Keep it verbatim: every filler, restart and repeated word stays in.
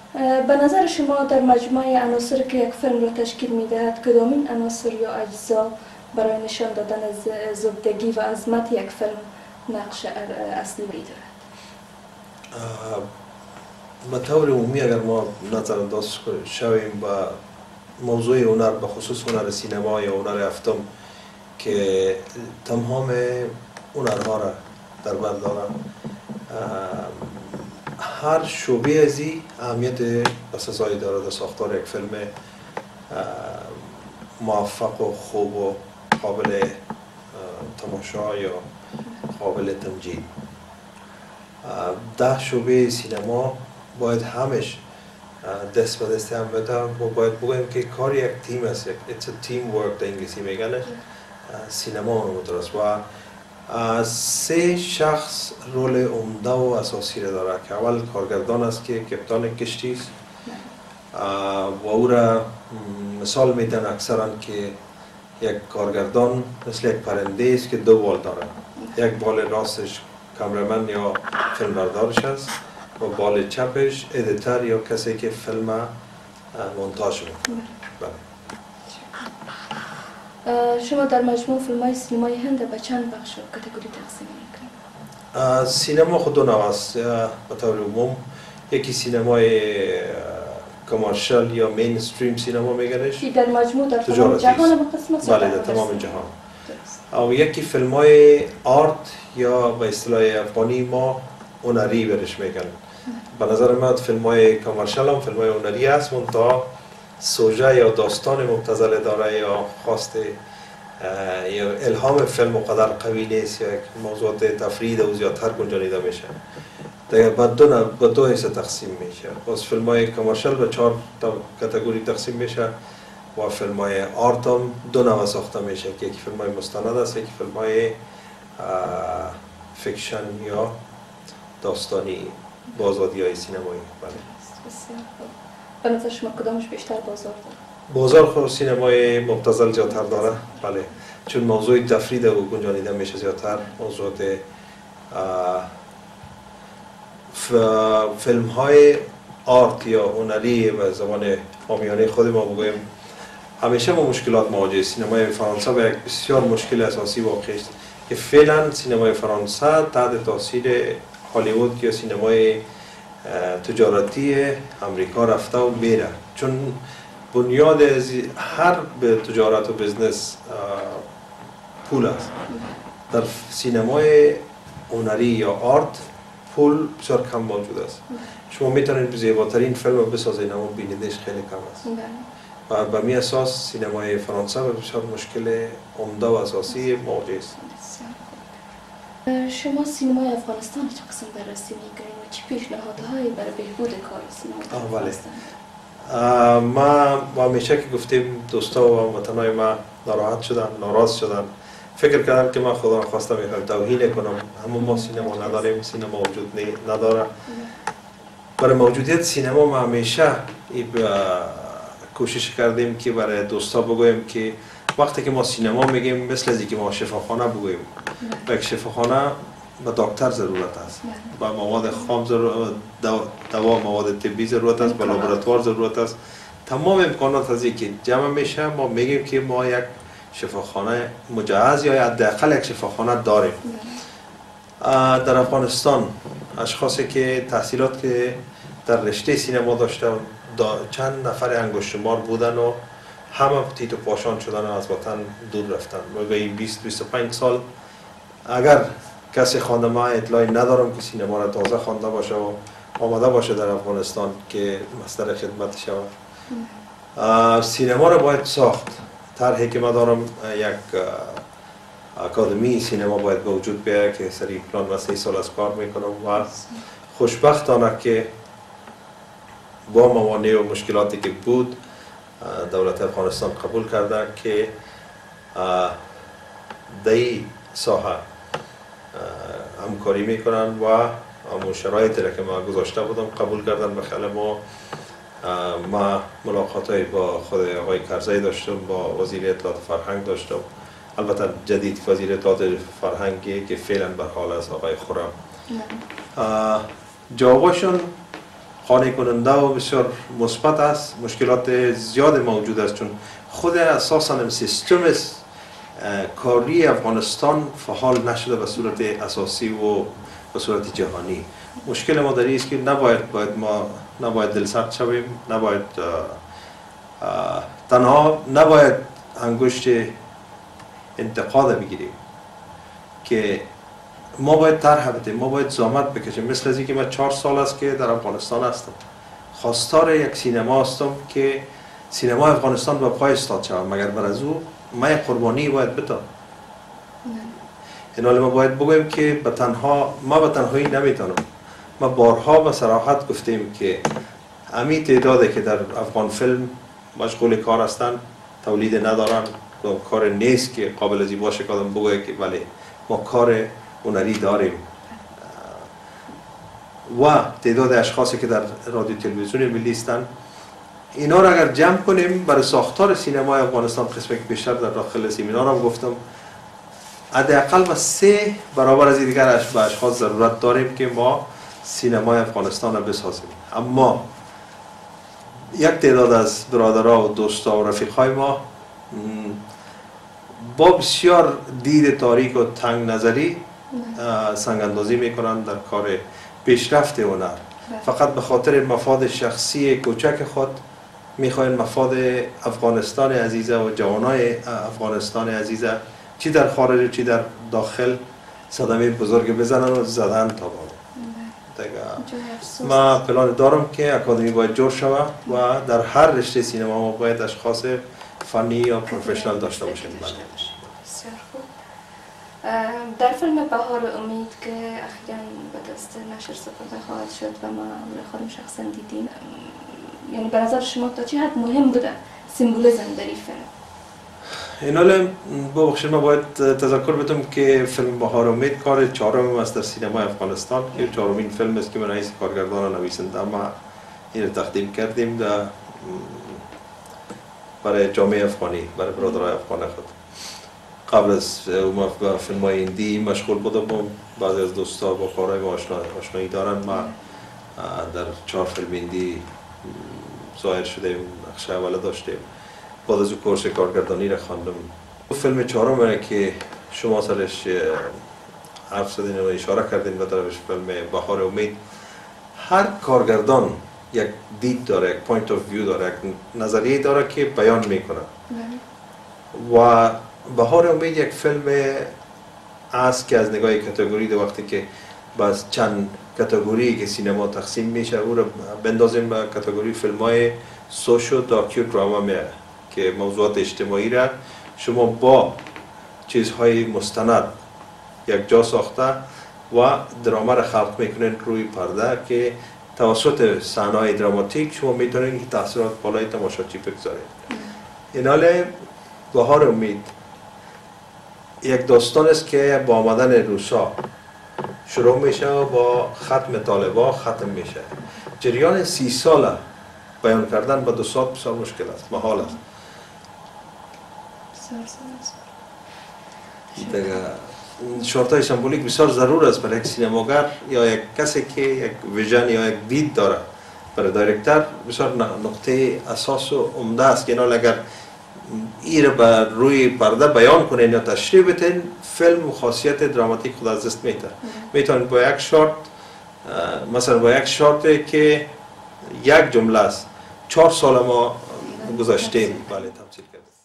به نظر شما در مجموعه عناصر که یک فیلم را تشکیل می‌دهد کدامین عناصر یا اجزا برای نشان دادن از زبدگی و عظمت یک فیلم نقش اصلی دارد؟ به طور عمومی اگر ما نظر انداز شویم به موضوع هنر، به خصوص هنر سینما یا هنر افلام که تمام هنرها را در بر دارم، هر شعبه از این اهمیت بسزایی دارد در ساختار یک فیلم موفق و خوب و قابل تماشا یا قابل تمجید. ده شعبه سینما باید همش دست به دست هم بده و باید بگویم که کار یک تیم است. It's a team work در انگلیسی میگن. سینما اونموتر است و سه شخص رول عمده و اساسی را داره که اول کارگردان است که کپتان کشتی است و او را مثال میدن اکثرا که یک کارگردان مثل یک پرنده است که دو بال داره، یک بال راستش کامرمن یا فیلمبردارش است و بال چپش ادیتر یا کسی که فیلم مونتاژ میکنه. شما در مجموع فیلم های سینمای هند به چند بخش و کاتگوری تقسیم میکنید؟ سینما خود دو نوع است به طور عموم. یکی سینمای کامرشال یا مینستریم سینما میگنش که در مجموع در تمام جهان مقسمه. بله، در تمام جهان. او یکی فیلم های آرت یا به اصطلاح افغانی ما هنری برش میگن. به نظر من فیلم های کامرشال هم فیلم های هنری است، منتها سوژه یا داستان مبتذل داره یا خواست یا الهام فیلم مقدر قوی نیست یا موضوعات تفرید و زیادتر گنجانیده میشه. دیگه بعد دو به دو حصه تقسیم میشه. باز فیلم های کامرشال به چهار کاتگوری تقسیم میشه و فیلم های آرت هم دو نوع ساخته میشه که یکی فیلم های مستند است، یکی فیلم های فیکشن یا داستانی بازادی های سینمایی. بله. به نظر شما کدامش بیشتر بازار داره؟ بازار خود سینمای مبتذل زیادتر داره، بله، چون موضوع تفرید و گنجانیده میشه زیادتر. موضوعات فیلم های آرت یا هنری و زبان عامیانه خود ما بگویم همیشه با مشکلات مواجه. سینمای فرانسه با یک بسیار مشکل اساسی واقع است که فعلا سینمای فرانسه تحت تاثیر هالیوود یا سینمای تجارتی امریکا رفته و میره، چون بنیاد هر به تجارت و بزنس پول است. در سینمای هنری یا آرت پول بسیار کم موجود است. شما میتونید زیباترین فیلم بسازید اما بینندش خیلی کم است و به می اساس سینمای فرانسه بسیار مشکل عمده و اساسی مواجه است. شما سینمای افغانستان چه قسم بررسی میکنید و چه پیشنهادهایی برای بهبود کار سینمای افغانستان؟ ما همیشه که گفتیم دوستا و هموطنای ما ناراحت شدن، ناراض شدن، فکر کردم که من خدا نخواسته میخوام توهین کنم، همون ما سینما نداریم، سینما وجود نداره. برای موجودیت سینما ما همیشه کوشش کردیم که برای دوستا بگویم که وقتی که ما سینما میگیم مثل از اینکه ما شفاخانه بگویم. یک شفاخانه به دکتر ضرورت است، به مواد خام ضرورت، دوا مواد طبی ضرورت است، به لابراتوار ضرورت است. تمام امکانات از اینکه جمع میشه ما میگیم که ما یک شفاخانه مجهز یا حداقل یک شفاخانه داریم. در افغانستان اشخاصی که تحصیلات که در رشته سینما داشتن چند نفر انگشتشمار بودن و همه تیت و پاشان شدن و از وطن دور رفتن و به این بیست بیست و پنج سال اگر کسی خوانده، ما اطلاعی ندارم که سینما را تازه خوانده باشه و آماده باشه در افغانستان که مصدر خدمت شود. سینما را باید ساخت. طرحی که ما دارم یک اکادمی سینما باید به وجود بیاید که سری پلان و سه سال از کار میکنم و خوشبختانه که با موانع و مشکلاتی که بود دولت افغانستان قبول کرده که در این ساحه همکاری میکنن و همون شرایطی را که ما گذاشته بودم قبول کردن. به خیال ما ما ملاقاتای با خود آقای کرزی داشتم، با وزیر اطلاعات فرهنگ داشتم، البته جدید وزیر اطلاعات فرهنگی که فعلا بر حال است آقای خرم. جوابشون قانع کننده و بسیار مثبت است. مشکلات زیاد موجود است چون خود اساساً سیستم کاری افغانستان فعال نشده به صورت اساسی و به صورت جهانی. مشکل ما در این است که نباید باید ما نباید دلسرد شویم، نباید آه، آه، تنها نباید انگشت انتقاد بگیریم که ما باید طرح بدیم، ما باید زحمت بکشیم. مثل از اینکه من چهار سال است که در افغانستان هستم، خواستار یک سینما هستم که سینما افغانستان به پای استاد شود، مگر بر از او من قربانی باید بدم. این حال ما باید بگویم که به تنها ما به تنهایی نمیتونم. ما بارها به صراحت گفتیم که همین تعدادی که در افغان فیلم مشغول کار هستند تولید ندارن، کار نیست که قابل از این باشه که آدم بگوید که بله ما کار هنری داریم. و تعداد اشخاصی که در رادیو تلویزیون ملی هستند، اینا را اگر جمع کنیم برای ساختار سینمای افغانستان قسمی که بیشتر در داخل سمینار هم گفتم، حداقل ما سه برابر از دیگر به اشخاص ضرورت داریم که ما سینمای افغانستان را بسازیم. اما یک تعداد از برادرها و دوستا و رفیقای ما با بسیار دید تاریک و تنگ نظری سنگ اندازی میکنند در کار پیشرفت هنر. فقط به خاطر مفاد شخصی کوچک خود میخواین مفاد افغانستان عزیزه و جوانای افغانستان عزیزه چی در خارج چی در داخل صدمه بزرگ بزنن و زدن تا بالا. ما پلان دارم که اکادمی باید جور شود و در هر رشته سینما ما باید اشخاص فنی یا پروفشنال داشته باشیم. بسیار خوب. در فیلم بهار امید که اخیراً به دست نشر سپرده خواهد شد و ما خودم شخصا دیدیم، یعنی به نظر شما تا چه حد مهم بوده سیمبولیسم در این فیلم؟ این حال ببخشید ما باید تذکر بدم که فیلم بهار امید کار چهارم است در سینمای افغانستان که چهارمین فیلم است که من رئیس کارگردان و نویسنده ما این رو تقدیم کردیم در برای جامعه افغانی، برای برادرای افغان خود. قبل از ما فیلم های هندی مشغول بودم، بعضی از دوستا با کارهای ما آشنایی دارند. ما در چهار فیلم هندی ظاهر شدیم، نقش اول داشتیم. بعد از او کورس کارگردانی را خواندم. فیلم چهارم که شما سرش حرف زدین و اشاره کردین و درش فیلم بهار امید، هر کارگردان یک دید داره، یک پوینت آف ویو داره، یک نظریه داره که بیان میکنه. و بهار امید یک فیلم است که از نگاه کاتگوری در وقتی که باز چند کاتگوری که سینما تقسیم میشه او را بندازیم به کاتگوری فیلم های سوشو داکیو دراما میه که موضوعات اجتماعی را شما با چیزهای مستند یک جا ساخته و دراما را خلق میکنین روی پرده که توسط صحنه‌های دراماتیک شما میتونین تاثیرات بالای تماشاچی بگذارید. این حال بهار امید یک داستان است که با آمدن روسا شروع میشه و با ختم طالبان ختم میشه. جریان سی ساله بیان کردن با دو ساعت بسیار مشکل است، محال است. شورتای سمبولیک بسیار ضرور است برای یک سینماگر یا یک کسی که یک ویژن یا یک دید داره. برای دایرکتر بسیار نقطه اساس و عمده است که اینا اگر این را بر روی پرده بیان کنین یا تشریح بدین، فیلم و خاصیت دراماتیک خود از دست میده. میتونید با یک شارت، مثلا با یک شارت که یک جمله است، چهار سال ما گذاشتیم بله تمثیل کردیم.